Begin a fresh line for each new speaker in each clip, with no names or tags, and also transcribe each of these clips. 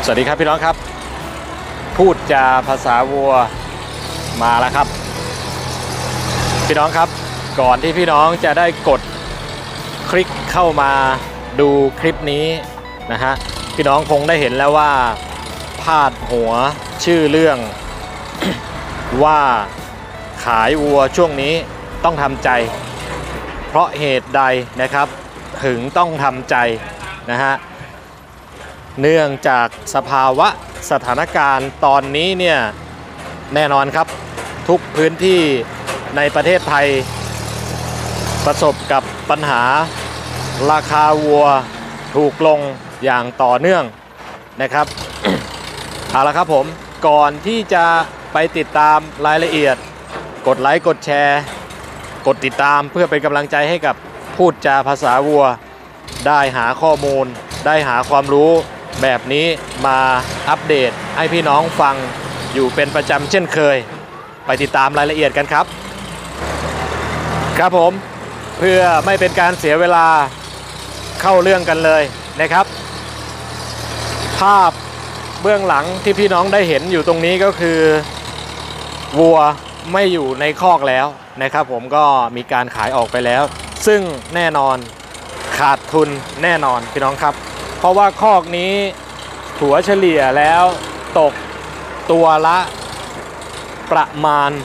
สวัสดีครับพี่น้องครับพูดจาภาษาวัวมาแล้วครับพี่น้องครับก่อนที่พี่น้องจะได้กดคลิกเข้ามาดูคลิปนี้นะฮะพี่น้องคงได้เห็นแล้วว่าพาดหัวชื่อเรื่อง ว่าขายวัวช่วงนี้ต้องทำใจเพราะเหตุใดนะครับถึงต้องทำใจนะฮะเนื่องจากสภาวะสถานการณ์ตอนนี้เนี่ยแน่นอนครับทุกพื้นที่ในประเทศไทยประสบกับปัญหาราคาวัวถูกลงอย่างต่อเนื่องนะครับ เอาละครับผมก่อนที่จะไปติดตามรายละเอียดกดไลค์กดแชร์กดติดตามเพื่อเป็นกำลังใจให้กับพูดจาภาษาวัวได้หาข้อมูลได้หาความรู้แบบนี้มาอัปเดตให้พี่น้องฟังอยู่เป็นประจำเช่นเคยไปติดตามรายละเอียดกันครับครับผมเพื่อไม่เป็นการเสียเวลาเข้าเรื่องกันเลยนะครับภาพเบื้องหลังที่พี่น้องได้เห็นอยู่ตรงนี้ก็คือวัวไม่อยู่ในคอกแล้วนะครับผมก็มีการขายออกไปแล้วซึ่งแน่นอนขาดทุนแน่นอนพี่น้องครับเพราะว่าคอกนี้ถัวเฉลี่ยแล้วตกตัวละประมาณ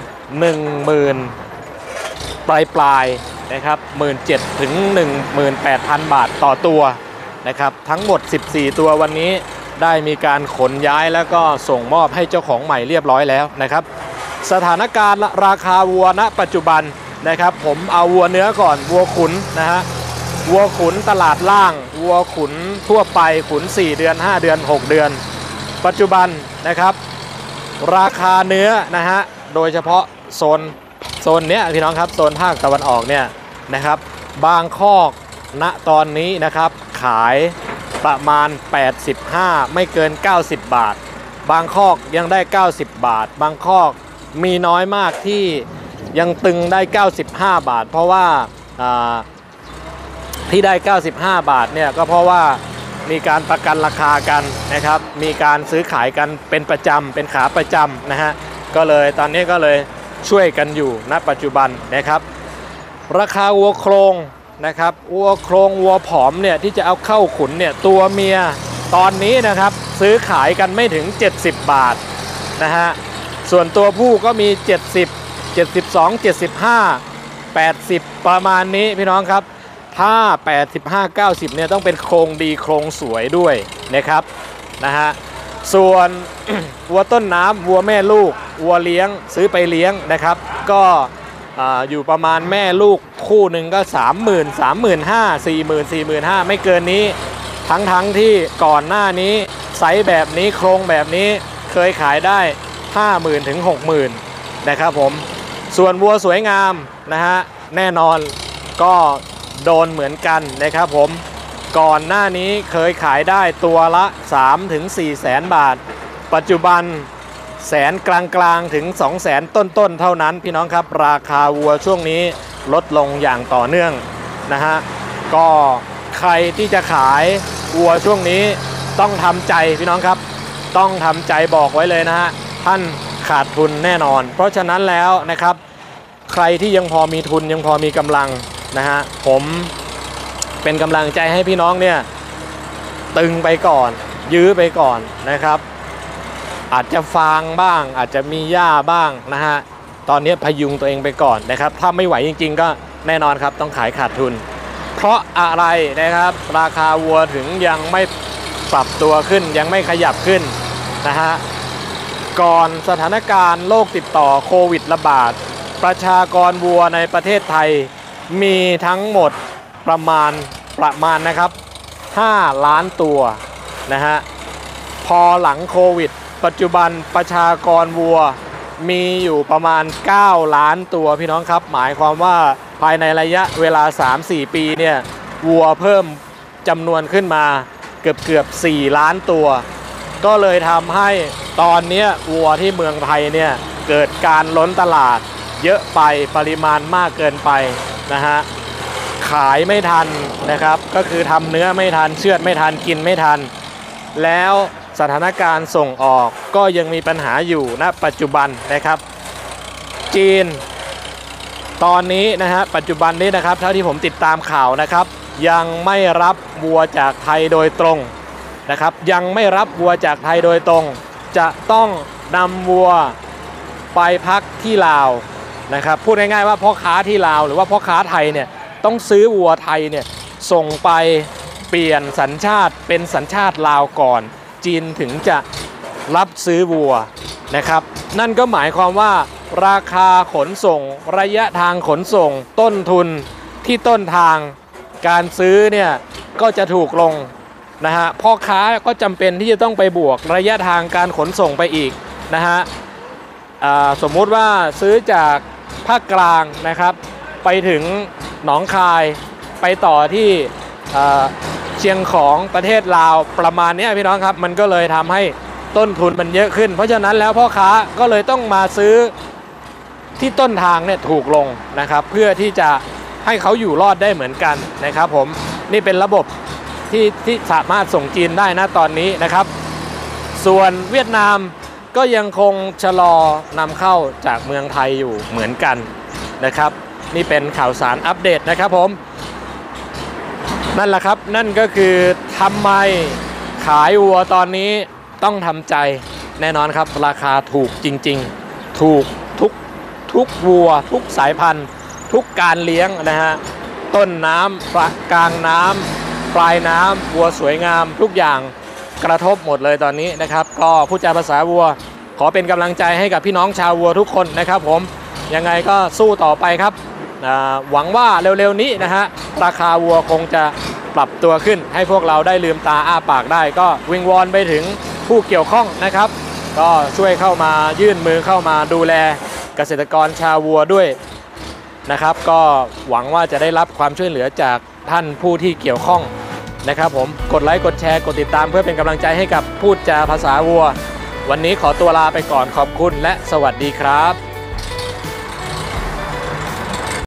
10,000 ปลายนะครับ 17,000 ถึง 18,000 บาทต่อตัวนะครับทั้งหมด14ตัววันนี้ได้มีการขนย้ายแล้วก็ส่งมอบให้เจ้าของใหม่เรียบร้อยแล้วนะครับสถานการณ์ราคาวัวณปัจจุบันนะครับผมเอาวัวเนื้อก่อนวัวขุนนะฮะวัวขุนตลาดล่างวัวขุนทั่วไปขุน4เดือน5เดือน6เดือนปัจจุบันนะครับราคาเนื้อนะฮะโดยเฉพาะโซนเนี้ยพี่น้องครับโซนภาคตะวันออกเนี่ยนะครับบางคอกณตอนนี้นะครับขายประมาณ85ไม่เกิน90บาทบางคอกยังได้90บาทบางคอกมีน้อยมากที่ยังตึงได้95บาทเพราะว่าที่ได้95บาทเนี่ยก็เพราะว่ามีการประกันราคากันนะครับมีการซื้อขายกันเป็นประจำเป็นขาประจำนะฮะก็เลยตอนนี้ก็เลยช่วยกันอยู่ณปัจจุบันนะครับราคาวัวโครงนะครับวัวโครงวัวผอมเนี่ยที่จะเอาเข้าขุนเนี่ยตัวเมียตอนนี้นะครับซื้อขายกันไม่ถึง70บาทนะฮะส่วนตัวผู้ก็มี70 72 75 80ประมาณนี้พี่น้องครับถ้า85 90เนี่ยต้องเป็นโครงดีโครงสวยด้วยนะครับนะฮะส่วน วัวต้นน้ำวัวแม่ลูกวัวเลี้ยงซื้อไปเลี้ยงนะครับก็อยู่ประมาณแม่ลูกคู่หนึ่งก็ 30,000 35,000 40,000 45,000ไม่เกินนี้ทั้งที่ก่อนหน้านี้ไซส์แบบนี้โครงแบบนี้เคยขายได้ 50,000 ถึง 60,000นะครับผมส่วนวัวสวยงามนะฮะแน่นอนก็โดนเหมือนกันนะครับผมก่อนหน้านี้เคยขายได้ตัวละ 3 ถึง 4 แสนบาทปัจจุบันแสนกลางถึง 2 แสนต้นเท่านั้นพี่น้องครับราคาวัวช่วงนี้ลดลงอย่างต่อเนื่องนะฮะก็ใครที่จะขายวัวช่วงนี้ต้องทำใจพี่น้องครับต้องทำใจบอกไว้เลยนะฮะท่านขาดทุนแน่นอนเพราะฉะนั้นแล้วนะครับใครที่ยังพอมีทุนยังพอมีกำลังนะฮะผมเป็นกำลังใจให้พี่น้องเนี่ยตึงไปก่อนยื้อไปก่อนนะครับอาจจะฟางบ้างอาจจะมีหญ้าบ้างนะฮะตอนนี้พยุงตัวเองไปก่อนนะครับถ้าไม่ไหวจริงๆก็แน่นอนครับต้องขายขาดทุนเพราะอะไรนะครับราคาวัวถึงยังไม่ปรับตัวขึ้นยังไม่ขยับขึ้นนะฮะก่อนสถานการณ์โรคติดต่อโควิดระบาดประชากรวัวในประเทศไทยมีทั้งหมดประมาณนะครับ5 ล้านตัวนะฮะพอหลังโควิดปัจจุบันประชากรวัวมีอยู่ประมาณ9 ล้านตัวพี่น้องครับหมายความว่าภายในระยะเวลา 3-4 ปีเนี่ยวัวเพิ่มจำนวนขึ้นมาเกือบ4 ล้านตัวก็เลยทำให้ตอนนี้วัวที่เมืองไทยเนี่ยเกิดการล้นตลาดเยอะไปปริมาณมากเกินไปนะฮะขายไม่ทันนะครับก็คือทำเนื้อไม่ทันเชือดไม่ทันกินไม่ทันแล้วสถานการณ์ส่งออกก็ยังมีปัญหาอยู่ณปัจจุบันนะครับจีนตอนนี้นะฮะปัจจุบันนี้นะครับเท่าที่ผมติดตามข่าวนะครับยังไม่รับวัวจากไทยโดยตรงนะครับยังไม่รับวัวจากไทยโดยตรงจะต้องนำวัวไปพักที่ลาวนะครับพูดง่ายๆว่าพ่อค้าที่ลาวหรือว่าพ่อค้าไทยเนี่ยต้องซื้อวัวไทยเนี่ยส่งไปเปลี่ยนสัญชาติเป็นสัญชาติลาวก่อนจีนถึงจะรับซื้อวัวนะครับนั่นก็หมายความว่าราคาขนส่งระยะทางขนส่งต้นทุนที่ต้นทางการซื้อเนี่ยก็จะถูกลงนะฮะพ่อค้าก็จำเป็นที่จะต้องไปบวกระยะทางการขนส่งไปอีกนะฮะสมมุติว่าซื้อจากภาคกลางนะครับไปถึงหนองคายไปต่อที่เชียงของประเทศลาวประมาณนี้พี่น้องครับมันก็เลยทำให้ต้นทุนมันเยอะขึ้นเพราะฉะนั้นแล้วพ่อค้าก็เลยต้องมาซื้อที่ต้นทางเนี่ยถูกลงนะครับเพื่อที่จะให้เขาอยู่รอดได้เหมือนกันนะครับผมนี่เป็นระบบที่สามารถส่งจีนได้นะตอนนี้นะครับส่วนเวียดนามก็ยังคงชะลอนำเข้าจากเมืองไทยอยู่เหมือนกันนะครับนี่เป็นข่าวสารอัปเดตนะครับผมนั่นแหละครับนั่นก็คือทำไมขายวัวตอนนี้ต้องทำใจแน่นอนครับราคาถูกจริงๆถูกทุกวัวทุกสายพันธุ์ทุกการเลี้ยงนะฮะต้นน้ำกลางน้ำปลายน้ำวัวสวยงามทุกอย่างกระทบหมดเลยตอนนี้นะครับก็ผู้จาภาษาวัวขอเป็นกำลังใจให้กับพี่น้องชาววัวทุกคนนะครับผมยังไงก็สู้ต่อไปครับหวังว่าเร็วๆนี้นะฮะราคาวัวคงจะปรับตัวขึ้นให้พวกเราได้ลืมตาอ้าปากได้ก็วิงวอนไปถึงผู้เกี่ยวข้องนะครับก็ช่วยเข้ามายื่นมือเข้ามาดูแลเกษตรกรชาววัวด้วยนะครับก็หวังว่าจะได้รับความช่วยเหลือจากท่านผู้ที่เกี่ยวข้องนะครับผมกดไลค์กดแชร์กดติดตามเพื่อเป็นกำลังใจให้กับพูดจาภาษาวัววันนี้ขอตัวลาไปก่อนขอบคุณและสวัสดีครับ